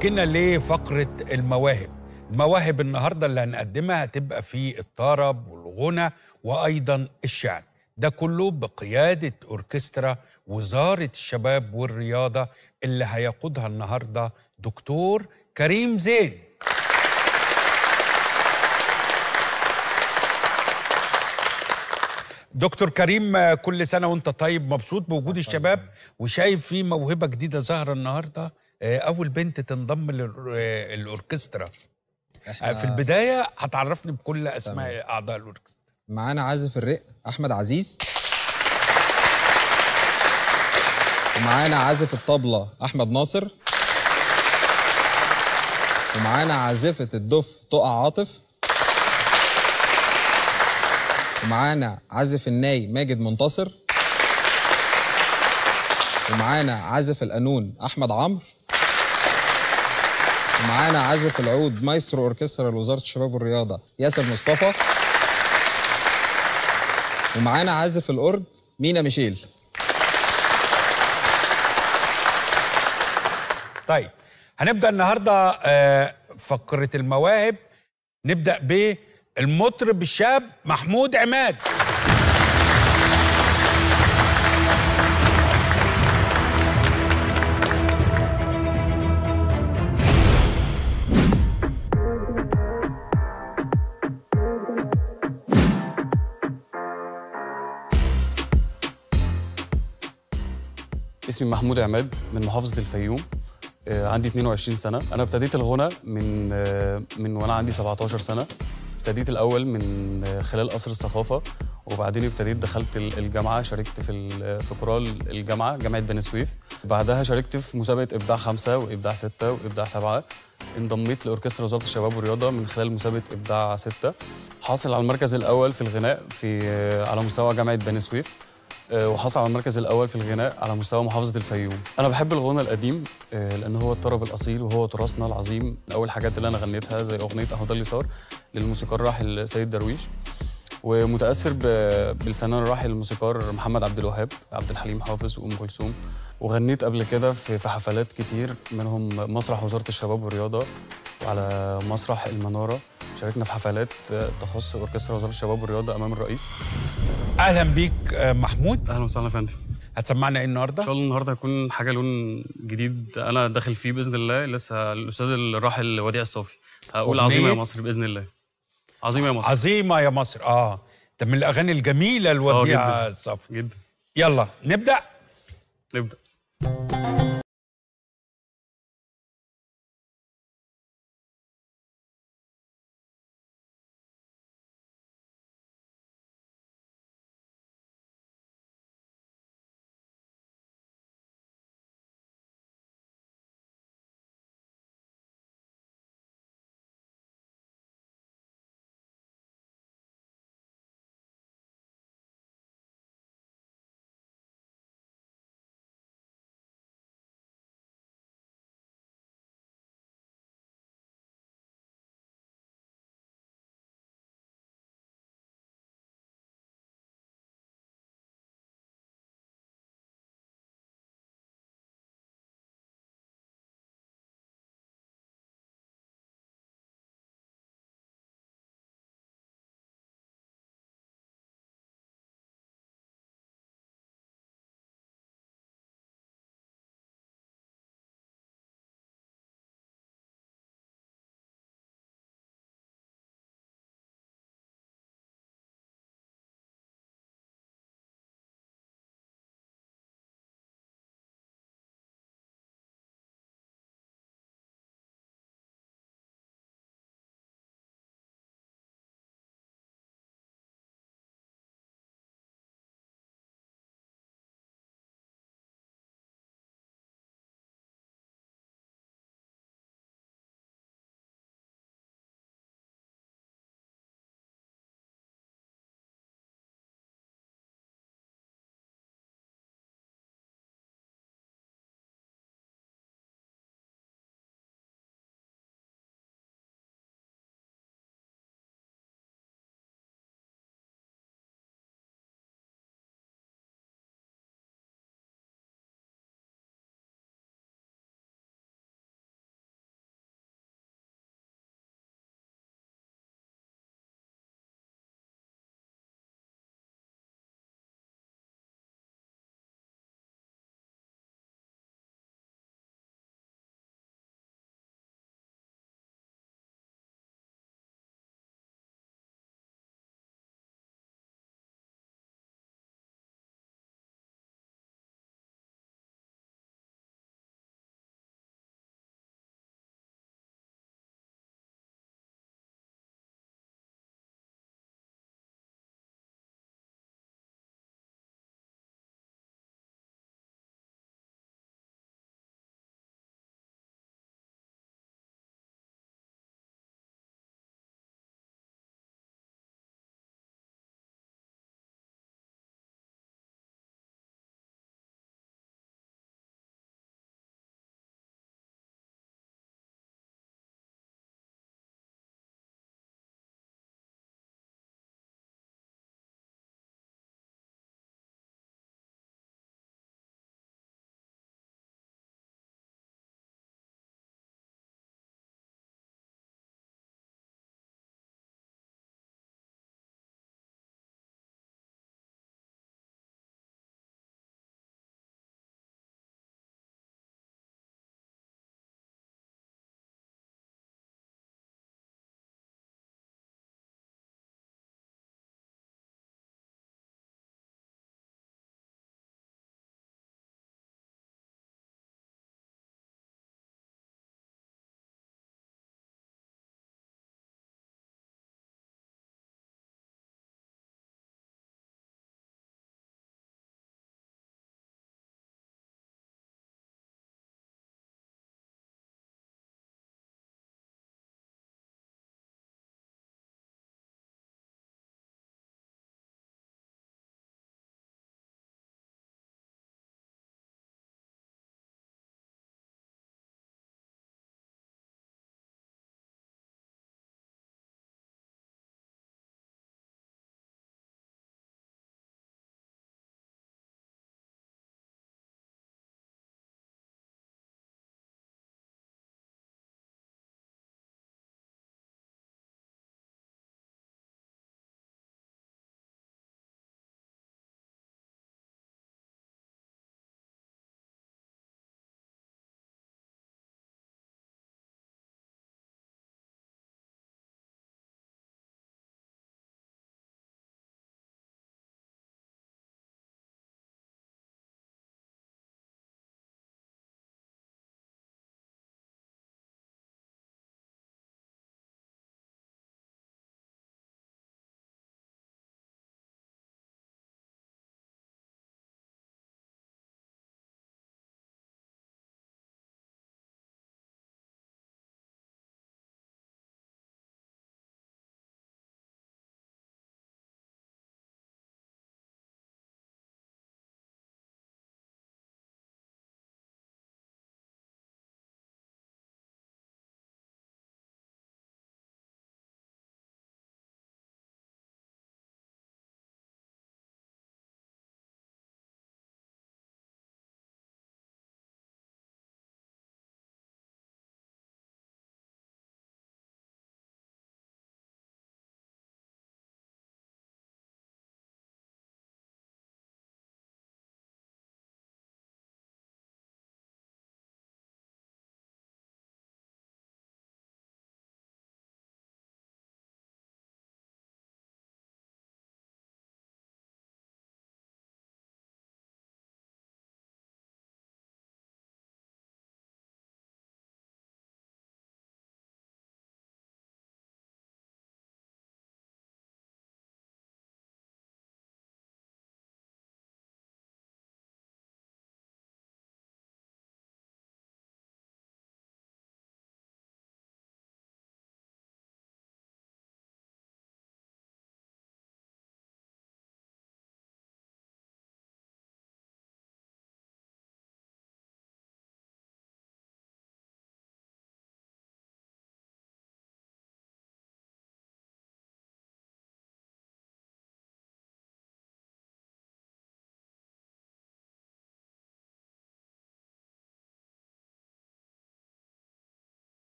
وجينا لفقرة المواهب. المواهب النهاردة اللي هنقدمها هتبقى في الطرب والغنى وأيضا الشعر، ده كله بقيادة أوركسترا وزارة الشباب والرياضة اللي هيقودها النهاردة دكتور كريم زين. دكتور كريم، كل سنة وانت طيب، مبسوط بوجود الشباب وشايف في موهبة جديدة ظاهرة النهاردة، أول بنت تنضم للأوركسترا. في البداية هتعرفني بكل أسماء أعضاء الأوركسترا. معانا عازف الرق أحمد عزيز، ومعانا عازف الطبلة أحمد ناصر، ومعانا عازفة الدف تقى عاطف، ومعانا عازف الناي ماجد منتصر، ومعانا عازف القانون أحمد عمرو، ومعانا عازف العود مايسترو أوركسترا لوزارة الشباب والرياضة ياسر مصطفى، ومعانا عازف الأورج مينا ميشيل. طيب هنبدأ النهاردة فقرة المواهب. نبدأ بالمطرب الشاب محمود عماد. اسمي محمود عماد من محافظة الفيوم. عندي 22 سنة. أنا ابتديت الغنى من وأنا عندي 17 سنة. ابتديت الأول من خلال قصر الثقافة، وبعدين ابتديت دخلت الجامعة، شاركت في كورال الجامعة، جامعة بني سويف. بعدها شاركت في مسابقة إبداع 5 وإبداع 6 وإبداع 7. انضميت لأوركسترا وزارة الشباب والرياضة من خلال مسابقة إبداع 6. حاصل على المركز الأول في الغناء على مستوى جامعة بني سويف، وحصل على المركز الأول في الغناء على مستوى محافظة الفيوم. أنا بحب الغنى القديم لأن هو الطرب الأصيل وهو تراثنا العظيم. أول حاجات اللي أنا غنيتها زي أغنية أهو ده اللي صار للموسيقار الراحل سيد درويش، ومتأثر بالفنان الراحل الموسيقار محمد عبد الوهاب، عبد الحليم حافظ وأم كلثوم. وغنيت قبل كده في حفلات كتير، منهم مسرح وزارة الشباب والرياضة وعلى مسرح المنارة. شاركنا في حفلات تخص أوركسترا وزارة الشباب والرياضة أمام الرئيس. أهلا بيك محمود. أهلا وسهلا يا فندم. هتسمعنا ايه النهارده؟ ان شاء الله النهارده هيكون حاجه لون جديد انا داخل فيه باذن الله، لسه الاستاذ الراحل وديع الصافي. هقول عظيمه يا مصر باذن الله. عظيمه يا مصر. عظيمه يا مصر. ده من الاغاني الجميله لوديع الصافي جدا. يلا نبدا.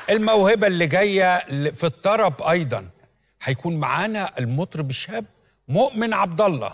الموهبة اللي جاية في الطرب أيضا هيكون معانا المطرب الشاب مؤمن عبد الله.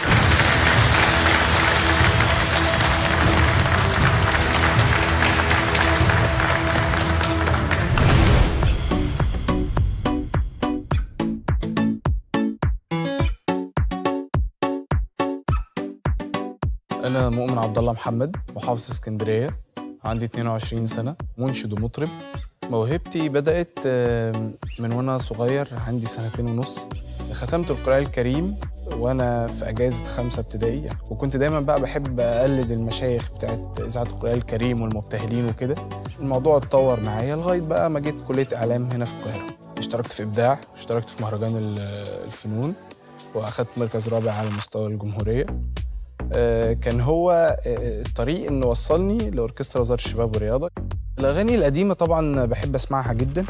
أنا مؤمن عبد الله محمد، محافظ اسكندرية، عندي 22 سنة، منشد ومطرب. موهبتي بدأت من وأنا صغير، عندي 2.5 سنين. ختمت القرآن الكريم وأنا في أجازة 5 ابتدائي، وكنت دايما بقى بحب أقلد المشايخ بتاعت إذاعة القرآن الكريم والمبتهلين وكده. الموضوع اتطور معايا لغاية بقى ما جيت كلية إعلام هنا في القاهرة. اشتركت في إبداع، اشتركت في مهرجان الفنون، وأخدت مركز رابع على مستوى الجمهورية. كان هو الطريق إنه وصلني لأوركسترا وزارة الشباب والرياضة. الأغاني القديمة طبعاً بحب أسمعها جداً،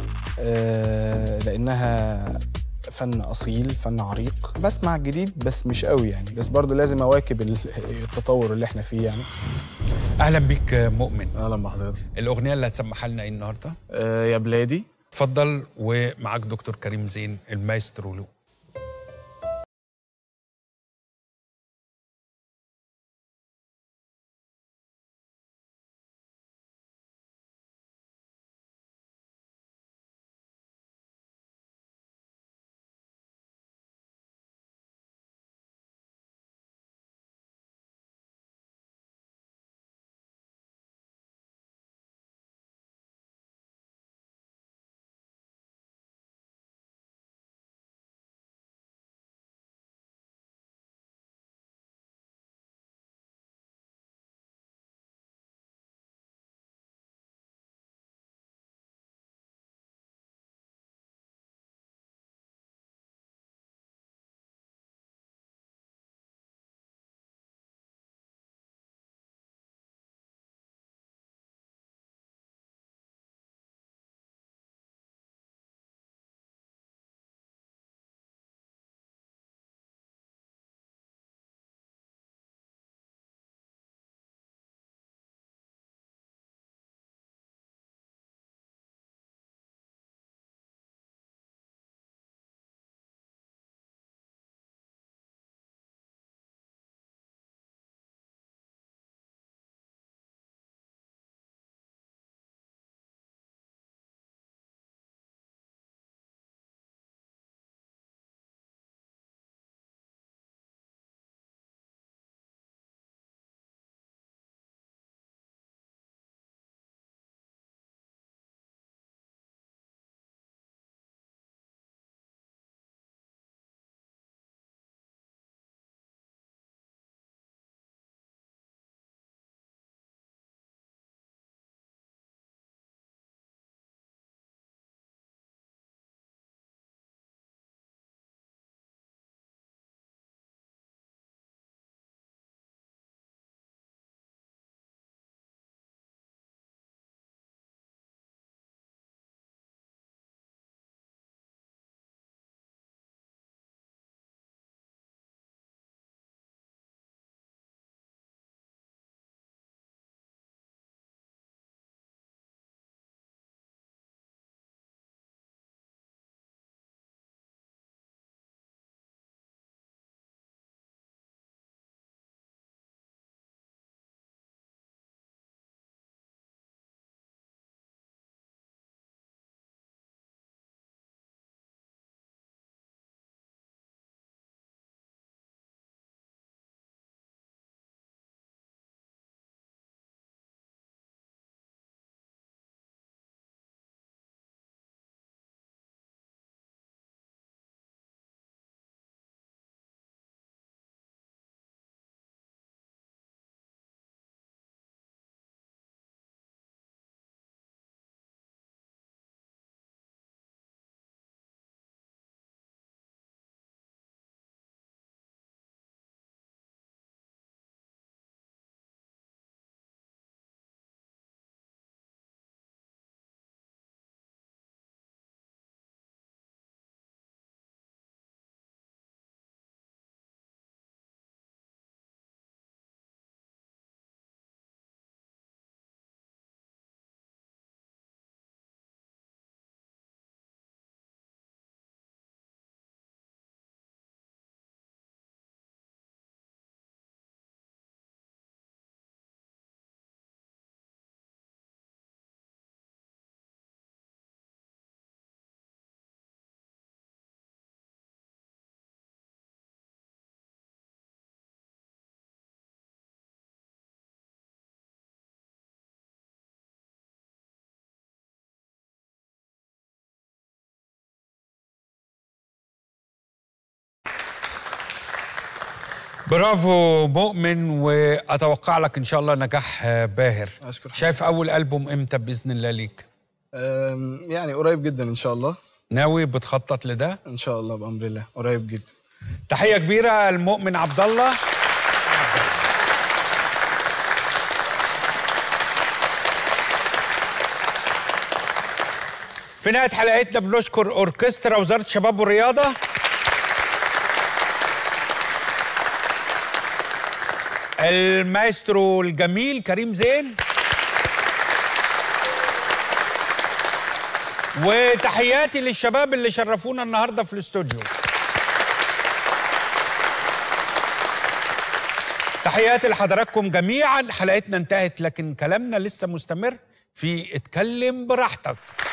لأنها فن أصيل، فن عريق. بسمع الجديد بس مش قوي يعني، بس برضو لازم أواكب التطور اللي احنا فيه يعني. أهلا بيك مؤمن. أهلا بحضرتك. الأغنية اللي هتسمعها لنا إيه النهاردة؟ يا بلادي. اتفضل، ومعاك دكتور كريم زين المايسترو. برافو مؤمن، واتوقع لك ان شاء الله نجاح باهر. أشكر. شايف اول ألبوم امتى باذن الله ليك؟ يعني قريب جدا ان شاء الله. ناوي بتخطط لده؟ ان شاء الله بامر الله قريب جدا. تحيه كبيره لمؤمن عبد الله. في نهايه حلقتنا بنشكر اوركسترا وزاره الشباب والرياضه، المايسترو الجميل كريم زين، وتحياتي للشباب اللي شرفونا النهارده في الاستوديو. تحياتي لحضراتكم جميعا. حلقتنا انتهت لكن كلامنا لسه مستمر في اتكلم براحتك.